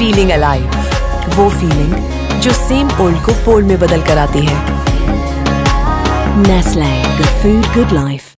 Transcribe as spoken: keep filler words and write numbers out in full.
Feeling alive, वो feeling जो same old को बोल्ड में बदल कर आती है। Nestle, good food good life.